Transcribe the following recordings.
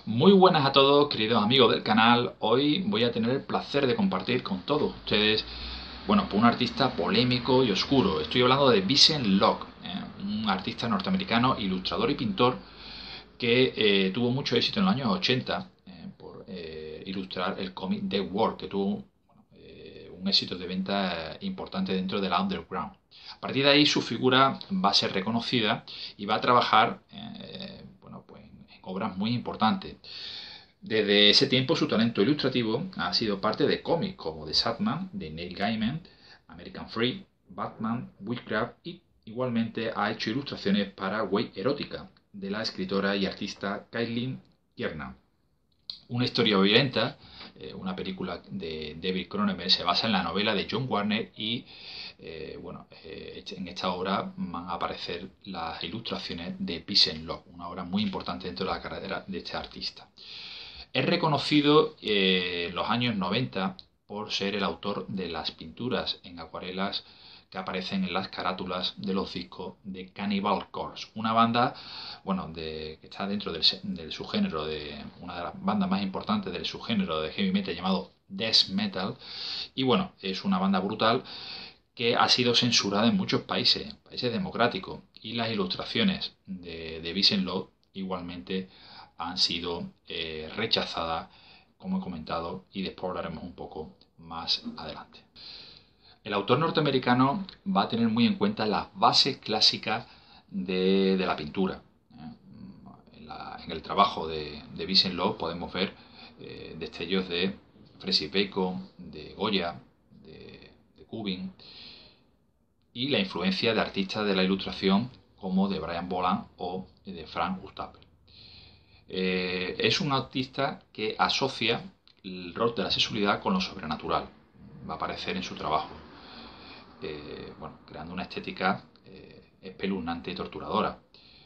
Muy buenas a todos, queridos amigos del canal. Hoy voy a tener el placer de compartir con todos ustedes, bueno, pues un artista polémico y oscuro. Estoy hablando de Vincent Locke, un artista norteamericano, ilustrador y pintor que tuvo mucho éxito en los años 80 por ilustrar el cómic The World, que tuvo un éxito de venta importante dentro de la underground. A partir de ahí su figura va a ser reconocida y va a trabajar en obras muy importantes. Desde ese tiempo su talento ilustrativo ha sido parte de cómics como The Sandman de Neil Gaiman, American Free, Batman, Witchcraft y igualmente ha hecho ilustraciones para Way Erótica de la escritora y artista Caitlin Kiernan. Una historia violenta, una película de David Cronenberg, se basa en la novela de John Warner y en esta obra van a aparecer las ilustraciones de Vincent Locke, una obra muy importante dentro de la carrera de este artista. Es reconocido en los años 90 por ser el autor de las pinturas en acuarelas que aparecen en las carátulas de los discos de Cannibal Corpse, una banda que está dentro del subgénero de una de las bandas más importantes del subgénero de heavy metal llamado death metal. Y bueno, es una banda brutal que ha sido censurada en muchos países democráticos, y las ilustraciones de Vincent Locke igualmente han sido rechazadas, como he comentado, y después hablaremos un poco más adelante. El autor norteamericano va a tener muy en cuenta las bases clásicas de la pintura. En el trabajo de Vincent Locke podemos ver destellos de Francis Bacon, de Goya, de Kubin, y la influencia de artistas de la ilustración como de Brian Boland o de Frank Hurtado. Es un artista que asocia el rol de la sexualidad con lo sobrenatural. Va a aparecer en su trabajo, creando una estética espeluznante y torturadora.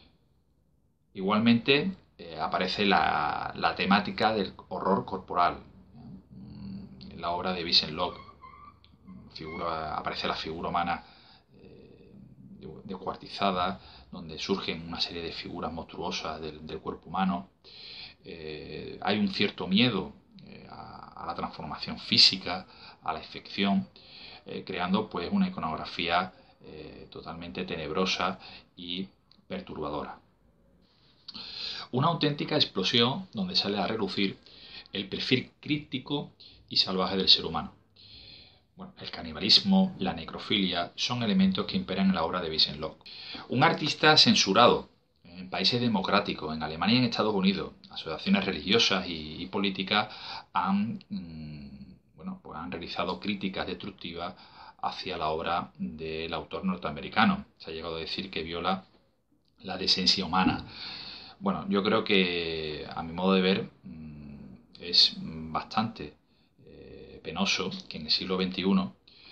Igualmente aparece la temática del horror corporal. En la obra de Vincent Locke aparece la figura humana descuartizada, donde surgen una serie de figuras monstruosas del cuerpo humano. Hay un cierto miedo a la transformación física, a la infección, creando pues una iconografía totalmente tenebrosa y perturbadora. Una auténtica explosión donde sale a relucir el perfil críptico y salvaje del ser humano. El canibalismo, la necrofilia son elementos que imperan en la obra de Vincent Locke. Un artista censurado en países democráticos, en Alemania y en Estados Unidos. Asociaciones religiosas y políticas han realizado críticas destructivas hacia la obra del autor norteamericano. Se ha llegado a decir que viola la decencia humana. Yo creo que, a mi modo de ver, es bastante penoso que en el siglo XXI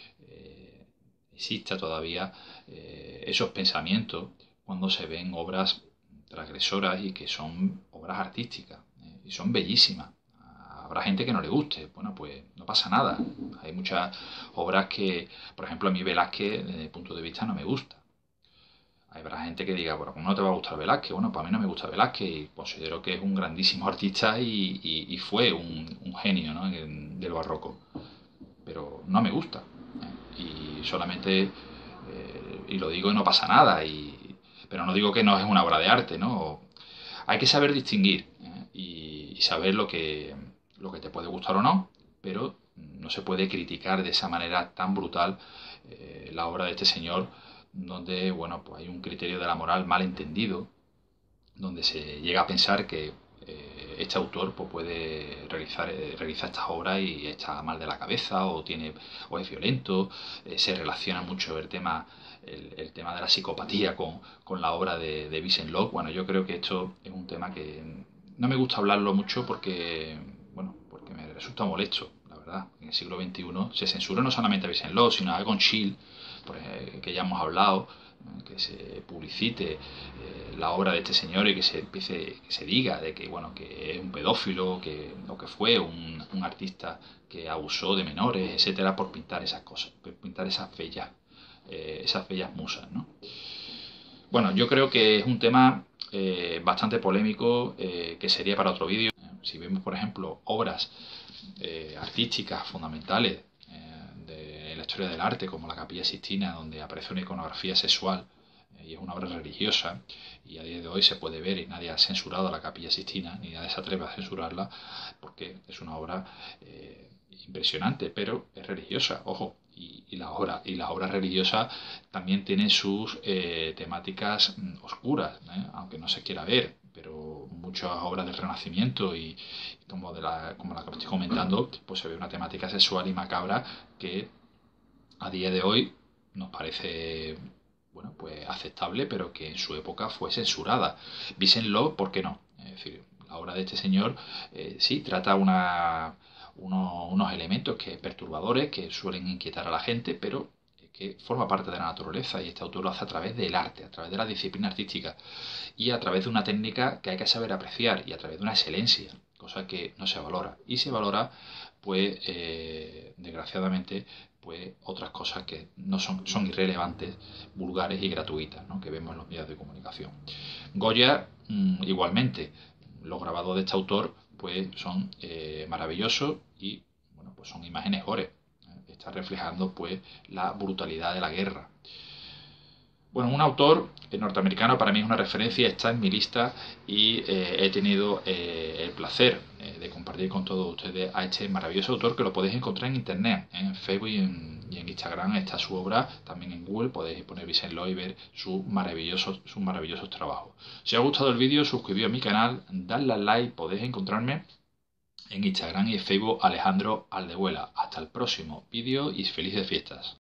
exista todavía esos pensamientos cuando se ven obras transgresoras y que son obras artísticas y son bellísimas. Habrá gente que no le guste, pues no pasa nada. Hay muchas obras que, por ejemplo, a mí Velázquez desde mi punto de vista no me gusta. Habrá gente que diga, ¿cómo no te va a gustar Velázquez? Para mí no me gusta Velázquez y considero que es un grandísimo artista y fue un genio, ¿no?, del barroco. Pero no me gusta. Y solamente, y lo digo y no pasa nada, pero no digo que no es una obra de arte, ¿no? Hay que saber distinguir y saber lo que te puede gustar o no, pero no se puede criticar de esa manera tan brutal la obra de este señor, donde pues hay un criterio de la moral mal entendido, donde se llega a pensar que este autor pues puede realizar estas obras y está mal de la cabeza o es violento. Se relaciona mucho el tema de la psicopatía con la obra de Vincent Locke. Yo creo que esto es un tema que no me gusta hablarlo mucho porque me resulta molesto, la verdad. En el siglo XXI se censuró no solamente a Vincent Locke, sino a Egon Schiele, que ya hemos hablado, que se publicite la obra de este señor y que se diga de que es un pedófilo o que fue un artista que abusó de menores, etcétera, por pintar esas cosas, por pintar esas bellas musas, ¿no? Yo creo que es un tema bastante polémico, que sería para otro vídeo. si vemos, por ejemplo, obras artísticas fundamentales de la historia del arte, como la Capilla Sixtina, donde aparece una iconografía sexual, y es una obra religiosa, y a día de hoy se puede ver, y nadie ha censurado la Capilla Sixtina, ni nadie se atreve a censurarla, porque es una obra impresionante, pero es religiosa, ojo. Y las obras religiosas también tienen sus temáticas oscuras, aunque no se quiera ver, pero muchas obras del Renacimiento y como la que estoy comentando, pues se ve una temática sexual y macabra que a día de hoy nos parece, bueno, pues aceptable, pero que en su época fue censurada. Vísenlo, ¿por qué no? Es decir, la obra de este señor sí trata unos elementos perturbadores que suelen inquietar a la gente, pero que forma parte de la naturaleza, y este autor lo hace a través del arte, a través de la disciplina artística y a través de una técnica que hay que saber apreciar, y a través de una excelencia, cosa que no se valora. Y se valora, pues, desgraciadamente, pues otras cosas que no son irrelevantes, vulgares y gratuitas, ¿no?, que vemos en los medios de comunicación. Goya, igualmente, los grabados de este autor pues son maravillosos, y bueno, pues son imágenes gore, está reflejando pues la brutalidad de la guerra. Bueno, un autor norteamericano para mí es una referencia, está en mi lista, y he tenido el placer de compartir con todos ustedes a este maravilloso autor, que lo podéis encontrar en internet, en Facebook y en Instagram está su obra, también en Google podéis poner Vincent Loy y ver sus maravillosos trabajos. Si os ha gustado el vídeo, suscribíos a mi canal, dadle al like, podéis encontrarme en Instagram y en Facebook Alejandro Aldehuela. Hasta el próximo vídeo y felices fiestas.